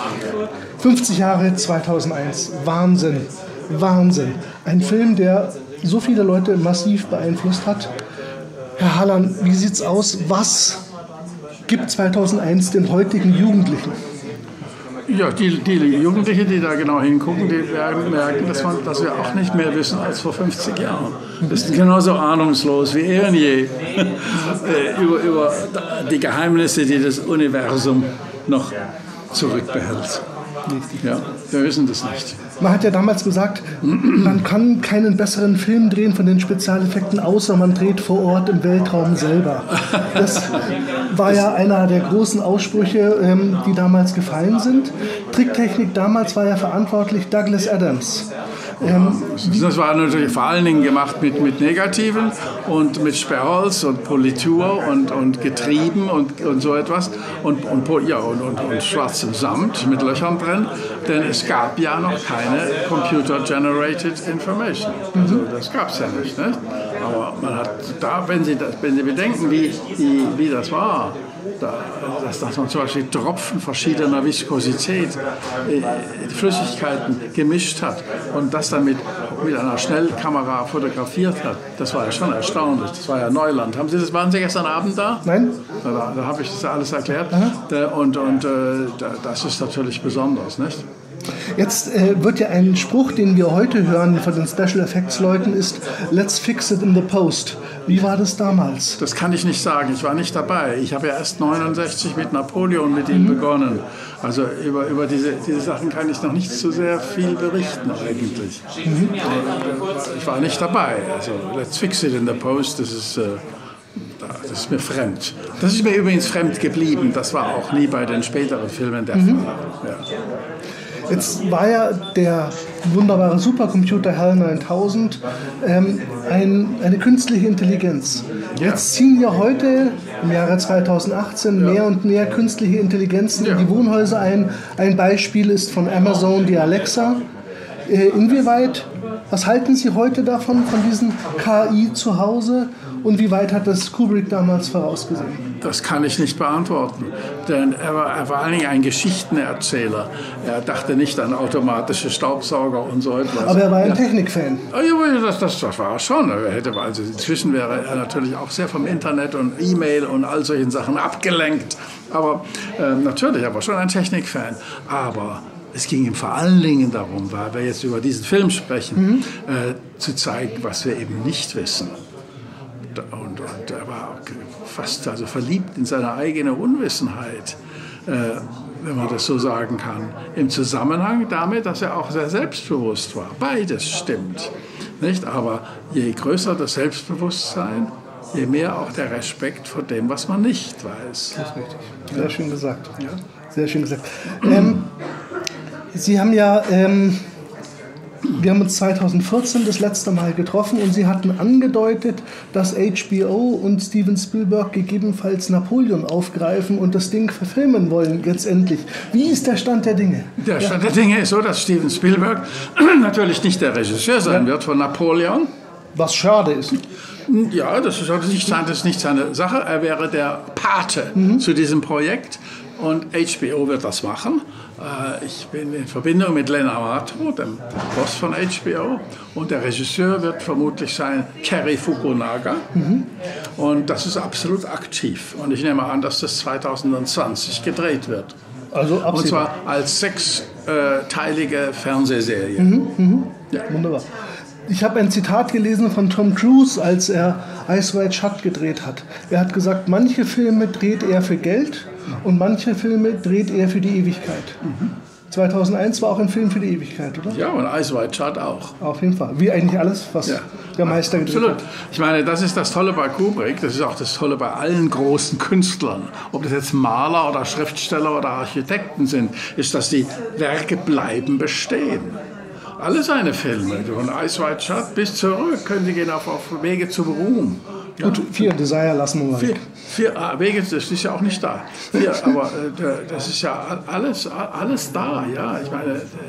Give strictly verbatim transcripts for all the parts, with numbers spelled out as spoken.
fünfzig Jahre zweitausendeins, Wahnsinn, Wahnsinn. Ein Film, der so viele Leute massiv beeinflusst hat. Herr Hallan, wie sieht's aus? Was gibt zweitausendeins den heutigen Jugendlichen? Ja, die, die Jugendlichen, die da genau hingucken, die werden merken, dass, man, dass wir auch nicht mehr wissen als vor fünfzig Jahren. Wir sind genauso ahnungslos wie eh und je über, über die Geheimnisse, die das Universum noch zurückbehält. Ja, wir wissen das nicht. Man hat ja damals gesagt, man kann keinen besseren Film drehen von den Spezialeffekten, außer man dreht vor Ort im Weltraum selber. Das war ja einer der großen Aussprüche, die damals gefallen sind. Tricktechnik damals war ja verantwortlich Douglas Adams. Ähm, das war natürlich vor allen Dingen gemacht mit, mit Negativen und mit Sperrholz und Politur und, und Getrieben und, und so etwas und, und, ja, und, und, und schwarzem Samt mit Löchern drin, denn es gab ja noch keine Computer-Generated Information. Also das gab es ja nicht, nicht. Aber man hat da, wenn Sie, das, wenn Sie bedenken, wie, wie, wie das war, Da, dass, dass man zum Beispiel Tropfen verschiedener Viskosität, äh, Flüssigkeiten gemischt hat und das dann mit, mit einer Schnellkamera fotografiert hat, das war ja schon erstaunlich, das war ja Neuland. Haben Sie das, waren Sie gestern Abend da? Nein. Da, da habe ich das alles erklärt. Da, und und äh, das ist natürlich besonders, nicht? Jetzt äh, wird ja ein Spruch, den wir heute hören von den Special Effects Leuten, ist "Let's fix it in the post". Wie war das damals? Das kann ich nicht sagen. Ich war nicht dabei. Ich habe ja erst neunundsechzig mit Napoleon mit ihm mhm. begonnen. Also über, über diese, diese Sachen kann ich noch nicht so sehr viel berichten eigentlich. Mhm. Ich war nicht dabei. Also "Let's fix it in the post", das ist... Äh, Das ist mir fremd. Das ist mir übrigens fremd geblieben. Das war auch nie bei den späteren Filmen der mhm. Fall. Ja. Jetzt war ja der wunderbare Supercomputer HAL neuntausend ähm, ein, eine künstliche Intelligenz. Ja. Jetzt ziehen ja heute im Jahre zweitausendachtzehn ja. mehr und mehr künstliche Intelligenzen ja. in die Wohnhäuser ein. Ein Beispiel ist von Amazon die Alexa. Äh, inwieweit, was halten Sie heute davon, von diesen K I zu Hause? Und wie weit hat das Kubrick damals vorausgesehen? Das kann ich nicht beantworten, denn er war, er war vor allen Dingen ein Geschichtenerzähler. Er dachte nicht an automatische Staubsauger und so etwas. Aber er war ein ja. Technikfan. Ja, das, das, das war er schon. Er hätte, also inzwischen wäre er natürlich auch sehr vom Internet und E-Mail und all solchen Sachen abgelenkt. Aber äh, natürlich, er war schon ein Technikfan. Aber es ging ihm vor allen Dingen darum, weil wir jetzt über diesen Film sprechen, mhm. äh, zu zeigen, was wir eben nicht wissen. Und, und er war fast also verliebt in seine eigene Unwissenheit, äh, wenn man das so sagen kann. Im Zusammenhang damit, dass er auch sehr selbstbewusst war. Beides stimmt. Nicht? Aber je größer das Selbstbewusstsein, je mehr auch der Respekt vor dem, was man nicht weiß. Das ist richtig. Sehr schön gesagt. Ja. Sehr schön gesagt. Ähm, Sie haben ja... Ähm Wir haben uns zweitausendvierzehn das letzte Mal getroffen und Sie hatten angedeutet, dass H B O und Steven Spielberg gegebenenfalls Napoleon aufgreifen und das Ding verfilmen wollen, letztendlich. Wie ist der Stand der Dinge? Der Stand ja. der Dinge ist so, dass Steven Spielberg natürlich nicht der Regisseur sein ja. wird von Napoleon. Was schade ist. Ja, das ist, nicht, das ist nicht seine Sache. Er wäre der Pate mhm. zu diesem Projekt. Und H B O wird das machen. Ich bin in Verbindung mit Len Amato, dem Boss von H B O. Und der Regisseur wird vermutlich sein Cary Fukunaga. Mhm. Und das ist absolut aktiv. Und ich nehme an, dass das zweitausendzwanzig gedreht wird. Also absehbar. Und zwar als sechsteilige Fernsehserie. Mhm. Mhm. Ja. Wunderbar. Ich habe ein Zitat gelesen von Tom Cruise, als er Eyes Wide Shut gedreht hat. Er hat gesagt, manche Filme dreht er für Geld und manche Filme dreht er für die Ewigkeit. Mhm. zweitausendeins war auch ein Film für die Ewigkeit, oder? Ja, und Eyes Wide Shut auch. Auf jeden Fall. Wie eigentlich alles, was ja. der Meister gedreht Absolut. hat. Ich meine, das ist das Tolle bei Kubrick, das ist auch das Tolle bei allen großen Künstlern. Ob das jetzt Maler oder Schriftsteller oder Architekten sind, ist, dass die Werke bleiben bestehen. Alle seine Filme, von Eyes Wide Shut bis zurück, können Sie gehen auf, auf Wege zum Ruhm. Ja. Gut, Fear and Desire lassen wir mal vier, weg. Vier, ah, Wege, das ist ja auch nicht da. Vier, aber äh, das ist ja alles, alles da, ja. Ich meine,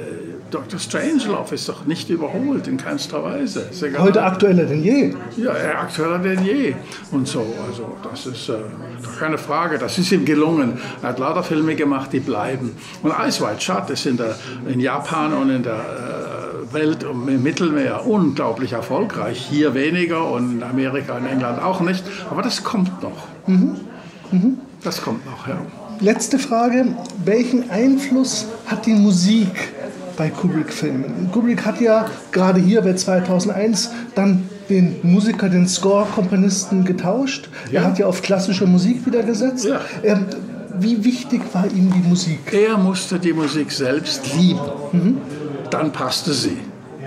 Doktor Strangelove ist doch nicht überholt in keinster Weise. Ist egal. Heute aktueller denn je. Ja, aktueller denn je. Und so, also das ist äh, doch keine Frage. Das ist ihm gelungen. Er hat lauter Filme gemacht, die bleiben. Und Eyes Wide Shut ist in, der, in Japan und in der äh, Welt und im Mittelmeer unglaublich erfolgreich. Hier weniger und in Amerika und England auch nicht. Aber das kommt noch. Mhm. Mhm. Das kommt noch, ja. Letzte Frage. Welchen Einfluss hat die Musik bei Kubrick-Filmen? Kubrick hat ja gerade hier bei zweitausendeins dann den Musiker, den Score-Komponisten getauscht. Ja. Er hat ja auf klassische Musik wieder gesetzt. Ja. Ähm, wie wichtig war ihm die Musik? Er musste die Musik selbst lieben. Mhm. Dann passte sie.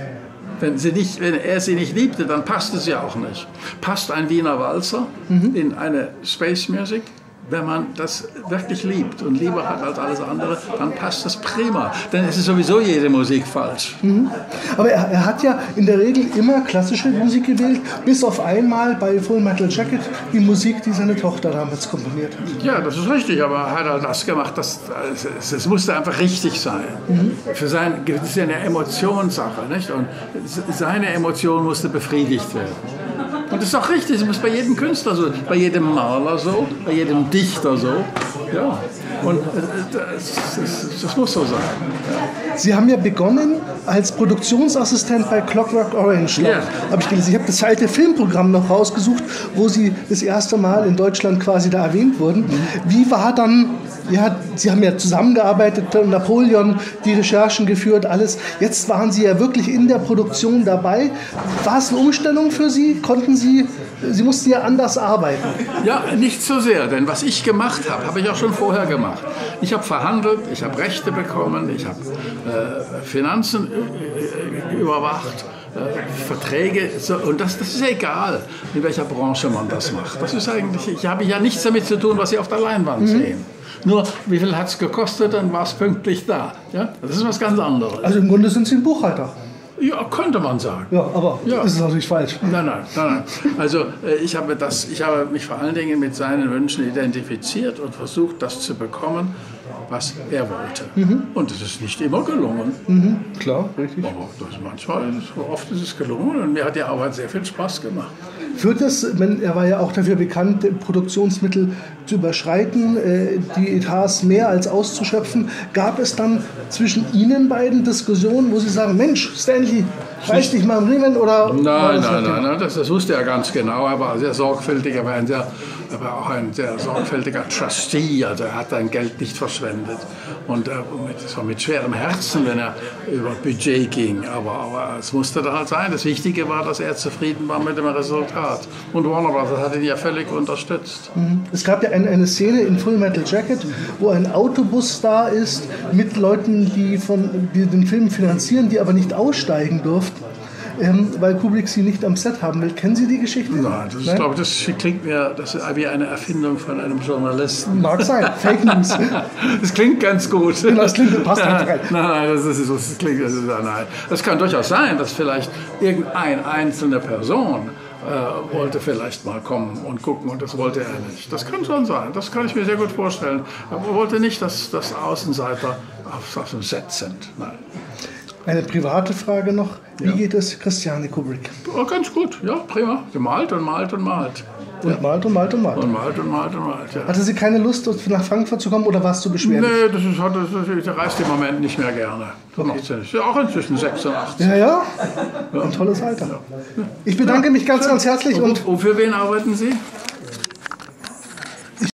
Wenn, sie nicht, wenn er sie nicht liebte, dann passte sie auch nicht. Passt ein Wiener Walzer mhm. in eine Space Music? Wenn man das wirklich liebt und lieber hat als alles andere, dann passt das prima. Dann ist es sowieso jede Musik falsch. Mhm. Aber er, er hat ja in der Regel immer klassische Musik gewählt, bis auf einmal bei Full Metal Jacket die Musik, die seine Tochter damals komponiert hat. Ja, das ist richtig, aber er hat er das gemacht, das, das, das musste einfach richtig sein. Mhm. Für sein, das ist ja eine Emotionssache, nicht? Und seine Emotion musste befriedigt werden. Und das ist auch richtig, das muss bei jedem Künstler so, bei jedem Maler so, bei jedem Dichter so. Ja. Und das, das, das muss so sein. Ja. Sie haben ja begonnen als Produktionsassistent bei Clockwork Orange. Yeah. Hab ich gelesen. Ich habe das alte Filmprogramm noch rausgesucht, wo Sie das erste Mal in Deutschland quasi da erwähnt wurden. Mhm. Wie war dann, ja, Sie haben ja zusammengearbeitet, Napoleon, die Recherchen geführt, alles. Jetzt waren Sie ja wirklich in der Produktion dabei. War es eine Umstellung für Sie? Konnten Sie, Sie mussten ja anders arbeiten. Ja, nicht so sehr, denn was ich gemacht habe, habe ich auch schon vorher gemacht. Ich habe verhandelt, ich habe Rechte bekommen, ich habe äh, Finanzen äh, überwacht, äh, Verträge, so, und das, das ist egal, in welcher Branche man das macht. Das ist eigentlich, ich habe ja nichts damit zu tun, was Sie auf der Leinwand mhm. sehen. Nur, wie viel hat es gekostet, dann war es pünktlich da. Ja? Das ist was ganz anderes. Also im Grunde sind Sie ein Buchhalter. Ja, könnte man sagen. Ja, aber ja. Das ist natürlich falsch. Nein, nein, nein, nein. Also ich habe, das, ich habe mich vor allen Dingen mit seinen Wünschen identifiziert und versucht, das zu bekommen, was er wollte. Mhm. Und es ist nicht immer gelungen. Mhm. Klar, richtig. Aber das manchmal, oft ist es gelungen und mir hat die Arbeit sehr viel Spaß gemacht. Führt das, er war ja auch dafür bekannt, Produktionsmittel zu überschreiten, die Etats mehr als auszuschöpfen. Gab es dann zwischen Ihnen beiden Diskussionen, wo Sie sagen, Mensch, Stanley, reiß dich mal am Riemen? Oder nein, nein, nein, nein, das, das wusste er ganz genau. Er war sehr sorgfältig, er war, ein sehr, er war auch ein sehr sorgfältiger Trustee, also er hat sein Geld nicht verschwendet. Und äh, das war mit schwerem Herzen, wenn er über Budget ging. Aber, aber es musste da halt sein. Das Wichtige war, dass er zufrieden war mit dem Resultat. Und Warner Bros. Hat ihn ja völlig unterstützt. Es gab ja eine, eine Szene in Full Metal Jacket, wo ein Autobus da ist mit Leuten, die, von, die den Film finanzieren, die aber nicht aussteigen durften. Ähm, weil Kubrick sie nicht am Set haben will. Kennen Sie die Geschichte? Nein, das, ist, glaube, das klingt mir das ist wie eine Erfindung von einem Journalisten. Mag sein, Fake News. Das klingt ganz gut. Genau, das klingt, passt nein, rein. Nein, nein, das, ist, das, klingt, das, ist, nein. Das kann durchaus sein, dass vielleicht irgendeine einzelne Person äh, wollte vielleicht mal kommen und gucken und das wollte er nicht. Das kann schon sein, das kann ich mir sehr gut vorstellen. Aber er wollte nicht, dass, dass Außenseiter auf, auf dem Set sind. Nein. Eine private Frage noch. Wie ja. geht es Christiane Kubrick? Oh, ganz gut, ja, prima. Gemalt und malt und malt. Und ja. malt und malt und malt. Und malt und malt und malt, ja. Hatte sie keine Lust, nach Frankfurt zu kommen oder war es zu beschwerlich? Nee, das ist, das, das reist im Moment nicht mehr gerne. Okay. Macht sie nicht. Ja, auch inzwischen sechsundachtzig. Ja, ja, ja. Ein tolles Alter. Ich bedanke mich ganz, ganz herzlich. Und, und für wen arbeiten Sie?